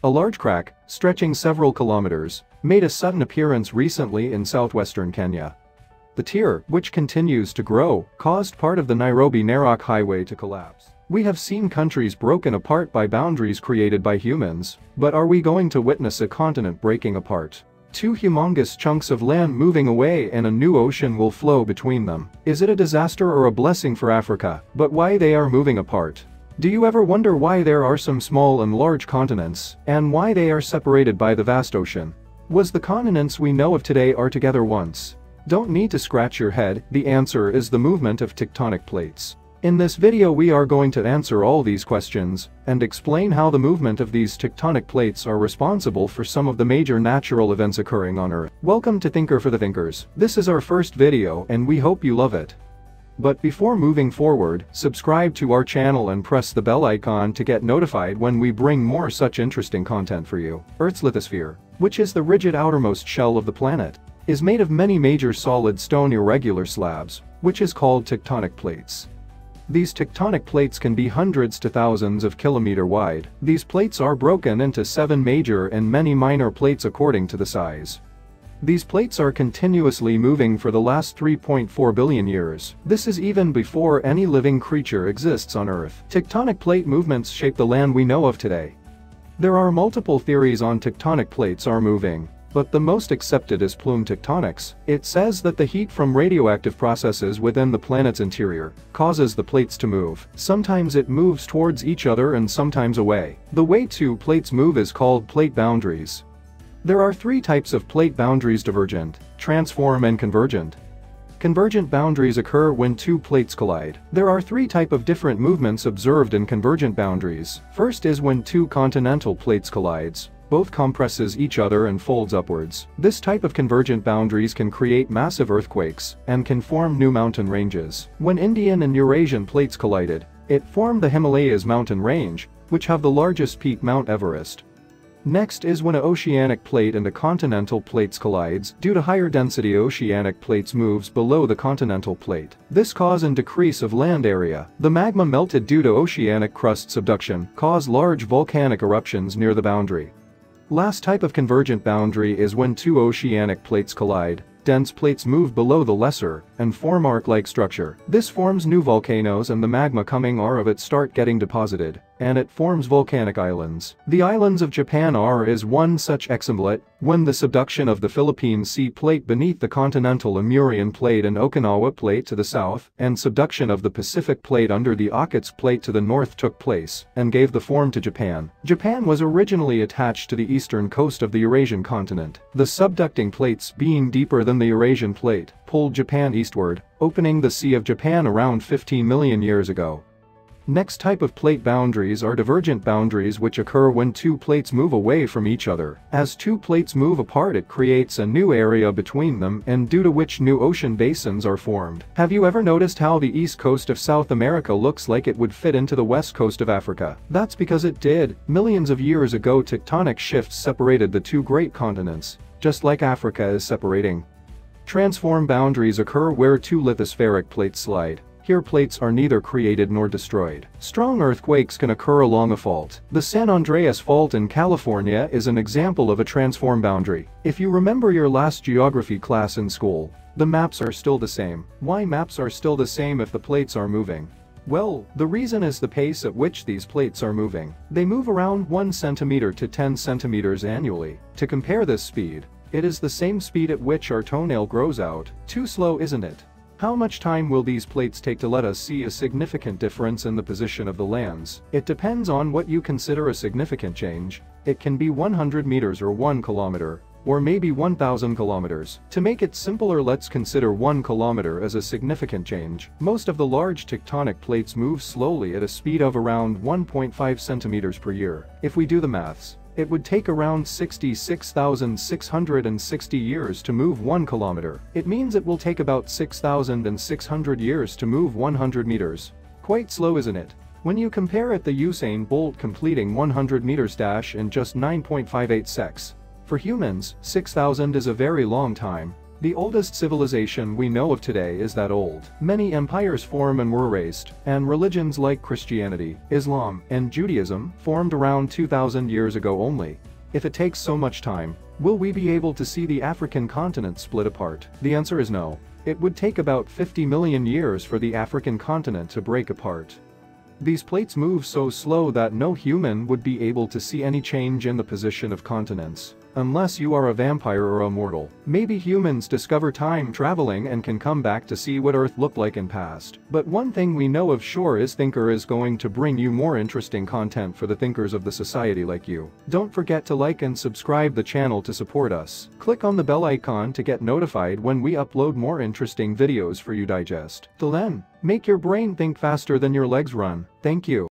A large crack, stretching several kilometers, made a sudden appearance recently in southwestern Kenya. The tear, which continues to grow, caused part of the Nairobi-Narok highway to collapse. We have seen countries broken apart by boundaries created by humans, but are we going to witness a continent breaking apart? Two humongous chunks of land moving away and a new ocean will flow between them. Is it a disaster or a blessing for Africa? But why they are moving apart? Do you ever wonder why there are some small and large continents, and why they are separated by the vast ocean? Was the continents we know of today are together once? Don't need to scratch your head, the answer is the movement of tectonic plates. In this video we are going to answer all these questions, and explain how the movement of these tectonic plates are responsible for some of the major natural events occurring on Earth. Welcome to Thinker for the Thinkers. This is our first video and we hope you love it. But before moving forward, subscribe to our channel and press the bell icon to get notified when we bring more such interesting content for you. Earth's lithosphere, which is the rigid outermost shell of the planet, is made of many major solid stone irregular slabs, which is called tectonic plates. These tectonic plates can be hundreds to thousands of kilometers wide. These plates are broken into 7 major and many minor plates according to the size. These plates are continuously moving for the last 3.4 billion years. This is even before any living creature exists on Earth. Tectonic plate movements shape the land we know of today. There are multiple theories on tectonic plates are moving, but the most accepted is plume tectonics. It says that the heat from radioactive processes within the planet's interior causes the plates to move. Sometimes it moves towards each other and sometimes away. The way two plates move is called plate boundaries. There are 3 types of plate boundaries: divergent, transform and convergent. Convergent boundaries occur when 2 plates collide. There are 3 types of different movements observed in convergent boundaries. First is when 2 continental plates collides. Both compresses each other and folds upwards. This type of convergent boundaries can create massive earthquakes and can form new mountain ranges. When Indian and Eurasian plates collided, it formed the Himalayas mountain range, which have the largest peak, Mount Everest. Next is when an oceanic plate and a continental plates collides. Due to higher density, oceanic plates moves below the continental plate. This cause and decrease of land area. The magma melted due to oceanic crust subduction cause large volcanic eruptions near the boundary. Last type of convergent boundary is when 2 oceanic plates collide. Dense plates move below the lesser and form arc-like structure. This forms new volcanoes and the magma coming out of it start getting deposited, and it forms volcanic islands. The islands of Japan is one such example. When the subduction of the Philippine Sea plate beneath the continental Amurian plate and Okinawa plate to the south, and subduction of the Pacific plate under the Okhotsk plate to the north took place, and gave the form to Japan. Japan was originally attached to the eastern coast of the Eurasian continent. The subducting plates, being deeper than the Eurasian plate, pulled Japan eastward, opening the Sea of Japan around 15 million years ago. Next type of plate boundaries are divergent boundaries, which occur when 2 plates move away from each other. As 2 plates move apart, it creates a new area between them, and due to which new ocean basins are formed. Have you ever noticed how the east coast of South America looks like it would fit into the west coast of Africa? That's because it did. Millions of years ago, tectonic shifts separated the 2 great continents, just like Africa is separating. Transform boundaries occur where 2 lithospheric plates slide. Here plates are neither created nor destroyed. Strong earthquakes can occur along a fault. The San Andreas Fault in California is an example of a transform boundary. If you remember your last geography class in school, the maps are still the same. Why maps are still the same if the plates are moving? Well, the reason is the pace at which these plates are moving. They move around 1 centimeter to 10 centimeters annually. To compare this speed, it is the same speed at which our toenail grows out. Too slow, isn't it? How much time will these plates take to let us see a significant difference in the position of the lands? It depends on what you consider a significant change. It can be 100 meters or 1 kilometer, or maybe 1,000 kilometers. To make it simpler, let's consider 1 kilometer as a significant change. Most of the large tectonic plates move slowly at a speed of around 1.5 centimeters per year. If we do the maths, it would take around 66,660 years to move 1 kilometer. It means it will take about 6,600 years to move 100 meters. Quite slow, isn't it? When you compare it, the Usain Bolt completing 100 meters dash in just 9.58 seconds. For humans, 6,000 is a very long time, The oldest civilization we know of today is that old. Many empires form and were erased, and religions like Christianity, Islam, and Judaism formed around 2,000 years ago only. If it takes so much time, will we be able to see the African continent split apart? The answer is no. It would take about 50 million years for the African continent to break apart. These plates move so slow that no human would be able to see any change in the position of continents. Unless you are a vampire or a mortal. Maybe humans discover time traveling and can come back to see what Earth looked like in past. But one thing we know of sure is Thinker is going to bring you more interesting content for the thinkers of the society like you. Don't forget to like and subscribe the channel to support us. Click on the bell icon to get notified when we upload more interesting videos for you digest. Till then, make your brain think faster than your legs run. Thank you.